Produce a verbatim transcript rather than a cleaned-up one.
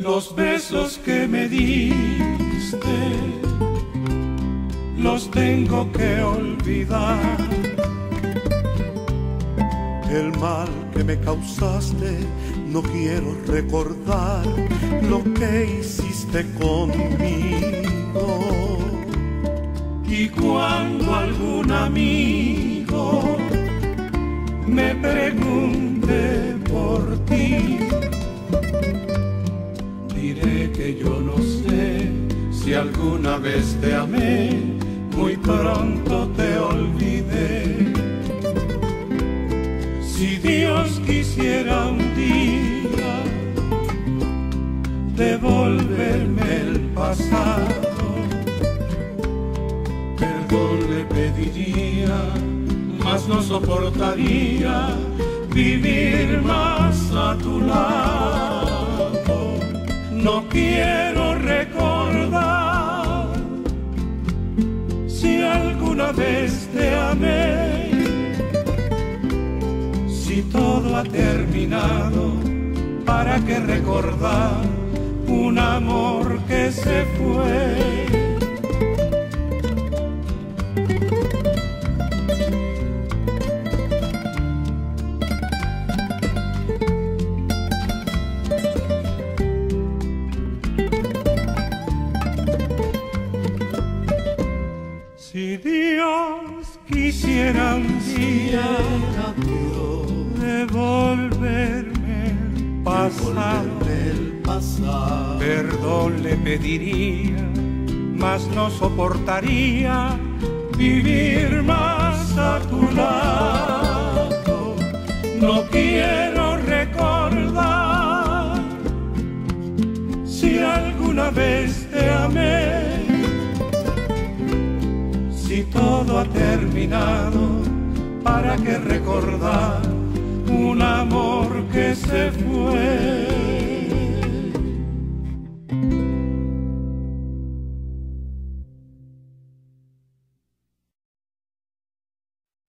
Los besos que me diste los tengo que olvidar. El mal que me causaste no quiero recordar. Lo que hiciste conmigo. Y cuando algún amigo me pregunte por ti, diré que yo no sé si alguna vez te amé, muy pronto te olvidé. Si Dios quisiera un día devolverme el pasado, perdón le pediría, mas no soportaría vivir más a tu lado. No quiero recordar si alguna vez te amé, si todo ha terminado, ¿para qué recordar un amor que se fue? Si Dios quisiera un día devolverme el pasado, el pasado, perdón le pediría, mas no soportaría vivir más a tu lado. No quiero recordar si alguna vez te amé, si todo ha terminado, ¿para qué recordar un amor que se fue?